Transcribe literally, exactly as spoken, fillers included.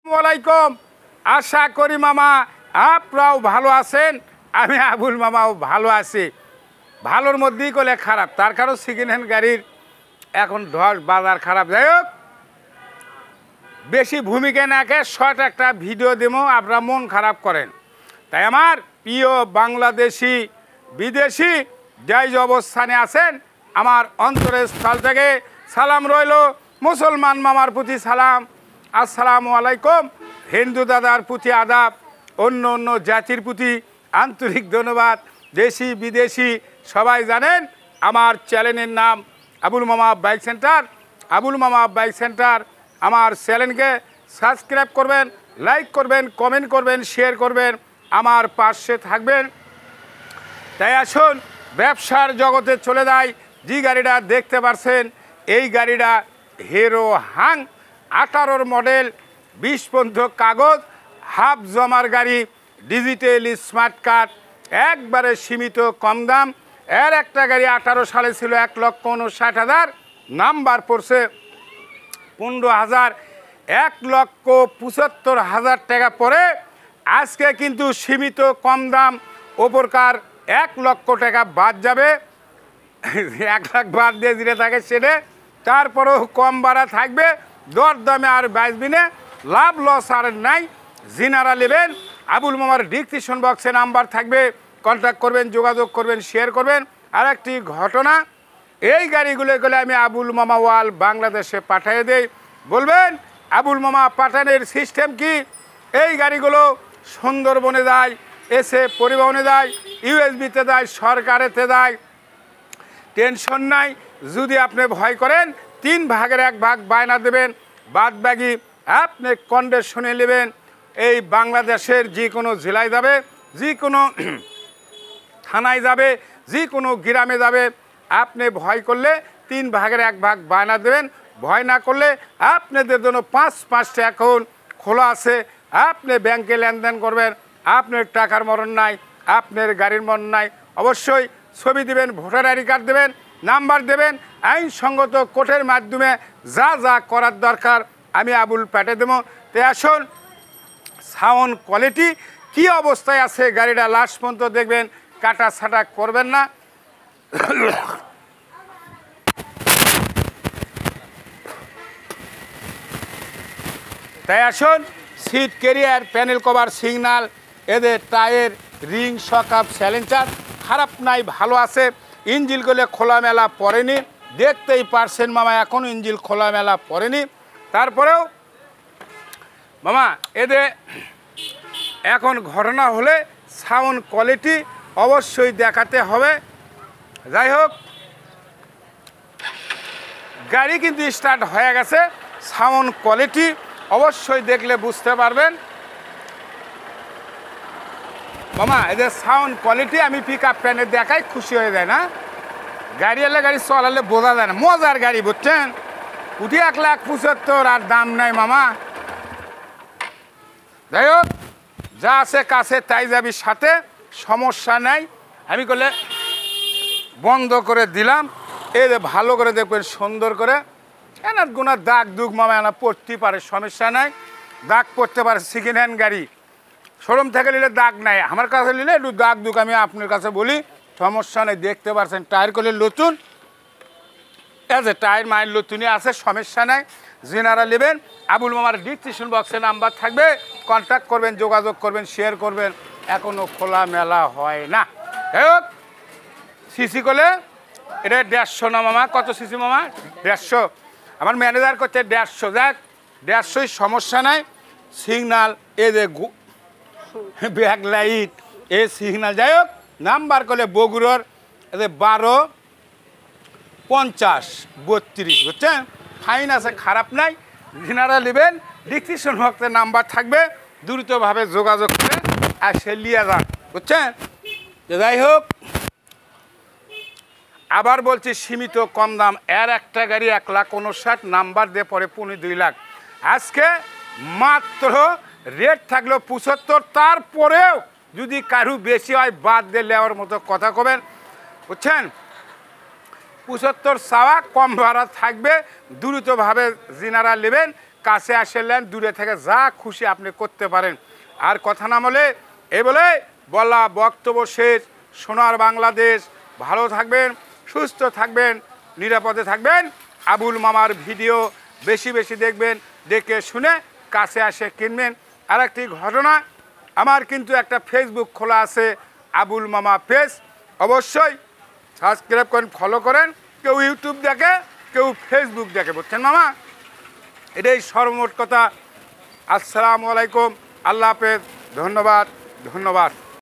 আসসালামাইকুম। আশা করি মামা আপনারাও ভালো আছেন, আমি আবুল মামাও ভালো আছি। ভালোর মধ্যেই করলে খারাপ, তার কারণ সেকেন্ড হ্যান্ড গাড়ির এখন ধস বাজার খারাপ। যাই হোক, বেশি ভূমিকা নাকে শর্ট একটা ভিডিও দেবো, আপনারা মন খারাপ করেন। তাই আমার প্রিয় বাংলাদেশি বিদেশি যাই যে অবস্থানে আছেন, আমার অন্তরের স্থল থেকে সালাম রইল। মুসলমান মামার প্রতি সালাম, আসসালামু আলাইকুম। হিন্দু দাদার প্রতি আদাব, অন্য অন্য জাতির প্রতি আন্তরিক ধন্যবাদ। দেশি বিদেশি সবাই জানেন আমার চ্যানেলের নাম আবুল মামা বাইক সেন্টার। আবুল মামা বাইক সেন্টার আমার চ্যানেলকে সাবস্ক্রাইব করবেন, লাইক করবেন, কমেন্ট করবেন, শেয়ার করবেন, আমার পাশে থাকবেন। তাই আসুন ব্যবসার জগতে চলে যায়। যে গাড়িটা দেখতে পাচ্ছেন এই গাড়িটা হিরো হাং আঠারোর মডেল, বিশ পর্যন্ত কাগজ, হাফ জমার গাড়ি, ডিজিটাল স্মার্ট কার্ড, একবারে সীমিত কম দাম। এর একটা গাড়ি আঠারো সালে ছিল এক লক্ষ উনষাট হাজার, নাম্বার পড়ছে পনেরো হাজার, এক লক্ষ পঁচাত্তর হাজার টাকা পরে আজকে কিন্তু সীমিত কম দাম, ওপরকার এক লক্ষ টাকা বাদ যাবে। এক লাখ বাদ দিয়ে দিলে থাকে সেটা, তারপরেও কম ভাড়া থাকবে, দর দামে আর বাঁচবি না, লাভ লস আর নাই। জিনারা নেবেন আবুল মামার ডিসক্রিপশন বক্সে নাম্বার থাকবে, কন্ট্যাক্ট করবেন, যোগাযোগ করবেন, শেয়ার করবেন। আর একটি ঘটনা, এই গাড়িগুলো গেলে আমি আবুল মামা ওয়াল বাংলাদেশে পাঠিয়ে দেই। বলবেন আবুল মামা পাঠানোর সিস্টেম কি? এই গাড়িগুলো সুন্দরবনে যায়, এসে পরিবহনে যায়, ইউএসবিতে দেয়, সরকারেতে দেয়, টেনশন নাই। যদি আপনি ভয় করেন তিন ভাগের এক ভাগ বায়না দেবেন, বাদ বাকি আপনি কন্ডিশনে নেবেন। এই বাংলাদেশের যে কোনো জেলায় যাবে, যে কোনো থানায় যাবে, যে কোনো গ্রামে যাবে, আপনি ভয় করলে তিন ভাগের এক ভাগ বায়না দেবেন। ভয় না করলে আপনাদের জন্য পাঁচ পাঁচটা অ্যাকাউন্ট খোলা আছে, আপনি ব্যাংকে লেনদেন করবেন, আপনার টাকার মরণ নাই, আপনার গাড়ির মরণ নাই। অবশ্যই ছবি দেবেন, ভোটার আইডি কার্ড দেবেন, নাম্বার দেবেন, আইনসঙ্গত কোর্টের মাধ্যমে যা যা করার দরকার আমি আবুল পেটে দেবো। তাই আসুন সাউন্ড কোয়ালিটি কী অবস্থায় আছে গাড়িটা লাস্ট পর্যন্ত দেখবেন, কাটা ছাটা করবেন না। তাই আসুন seat carrier, panel cover, signal, এদের টায়ার, রিং, শকআপ, স্যালেন্সার খারাপ নাই, ভালো আছে। ইঞ্জিনগুলো খোলামেলা পড়েনি, দেখতেই পারছেন মামা এখনও ইঞ্জিন খোলামেলা পড়েনি। তারপরেও মামা এদের এখন ঘটনা হলে সাউন্ড কোয়ালিটি অবশ্যই দেখাতে হবে। যাই হোক, গাড়ি কিন্তু স্টার্ট হয়ে গেছে, সাউন্ড কোয়ালিটি অবশ্যই দেখলে বুঝতে পারবেন। মামা এদের সাউন্ড কোয়ালিটি আমি পিক আপ প্যানে দেখাই, খুশি হয়ে যায় না? গাড়ি এলে গাড়ি চলালে বোঝা যায় না, মজার গাড়ি বুঝছেন। উঠি এক লাখ পঁচাত্তর আর দাম নাই মামা। যাই হোক, যা আছে কাছে তাই যাবি সাথে, সমস্যা নাই। আমি করলে বন্ধ করে দিলাম, এই যে ভালো করে দেখবেন সুন্দর করে। এনার গুনার দাগ দুগ মামা এনা পড়তে পারে, সমস্যা নাই। দাগ পড়তে পারে, সেকেন্ড হ্যান্ড গাড়ি, শোরুম থেকে নিলে দাগ নাই, আমার কাছে নিলে একটু দাগ দুগ আমি আপনার কাছে বলি, সমস্যা নেই। দেখতে পাচ্ছেন টায়ার করলে নতুন আছে, টায়ার মায়ের নতুনই আছে, সমস্যা নাই। যেনারা নেবেন আবুল মামার ডিসক্রিপশন বক্সে নাম্বার থাকবে, কন্ট্যাক্ট করবেন, যোগাযোগ করবেন, শেয়ার করবেন। এখনও খোলা মেলা হয় না। যাই হোক, সিসি করলে এটা দেড়শো না মামা? কত সিসি মামা? দেড়শো। আমার ম্যানেজার করছে দেড়শো, যাক দেড়শোই সমস্যা নাই। সিগনাল, এ যে ব্যাক লাইট, এ সিগনাল। যাই হোক, নাম্বার করলে বগুড়ার এদের বারো পঞ্চাশ বত্রিশ, বুঝছেন? ফাইন আছে, খারাপ নাই। যিনারা নেবেন ডিসক্রিপশন বক্সে নাম্বার থাকবে, দ্রুতভাবে যোগাযোগ করে আর সে লিয়ে যান, বুঝছেন? যাই হোক, আবার বলছি সীমিত কম দাম। এর একটা গাড়ি এক লাখ উনষাট, নাম্বার দিয়ে পরে পনেরো দুই লাখ। আজকে মাত্র রেট থাকলো পঁচাত্তর, তারপরেও যদি কারু বেশি হয় বাদ দিয়ে নেওয়ার মতো কথা কবেন, বুঝছেন? পঁচাত্তর চাওয়া, কম ভাড়া থাকবে। দ্রুতভাবে যিনারা নেবেন কাছে আসলেন, দূরে থেকে যা খুশি আপনি করতে পারেন। আর কথা না বলে এ বলে বলা বক্তব্য শেষ। সোনার বাংলাদেশ, ভালো থাকবেন, সুস্থ থাকবেন, নিরাপদে থাকবেন। আবুল মামার ভিডিও বেশি বেশি দেখবেন, দেখে শুনে কাছে আসে কিনবেন। আর একটি ঘটনা, আমার কিন্তু একটা ফেসবুক খোলা আছে আবুল মামা পেজ, অবশ্যই সাবস্ক্রাইব করেন, ফলো করেন। কেউ ইউটিউব দেখে, কেউ ফেসবুক দেখে, বুঝছেন মামা? এটাই সর্বমোট কথা। আসসালামু আলাইকুম, আল্লাহ হাফেজ, ধন্যবাদ ধন্যবাদ।